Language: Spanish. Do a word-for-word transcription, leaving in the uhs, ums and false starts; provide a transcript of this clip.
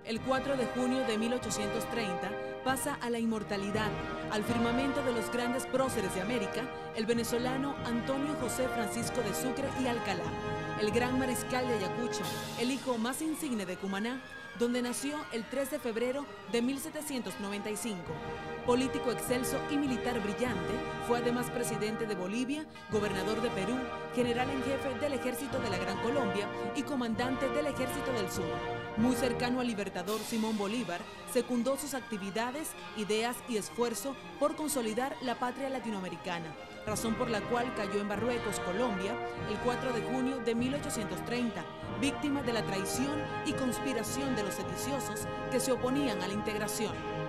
El cuatro de junio de mil ochocientos treinta pasa a la inmortalidad, al firmamento de los grandes próceres de América, el venezolano Antonio José Francisco de Sucre y Alcalá, el gran mariscal de Ayacucho, el hijo más insigne de Cumaná, donde nació el tres de febrero de mil setecientos noventa y cinco. Político excelso y militar brillante, fue además presidente de Bolivia, gobernador de Perú, general en jefe del Ejército de la Gran Colombia y comandante del Ejército del Sur. Muy cercano al libertador Simón Bolívar, secundó sus actividades, ideas y esfuerzo por consolidar la patria latinoamericana, razón por la cual cayó en Marruecos, Colombia, el cuatro de junio de mil ochocientos treinta, víctima de la traición y conspiración de los sediciosos que se oponían a la integración.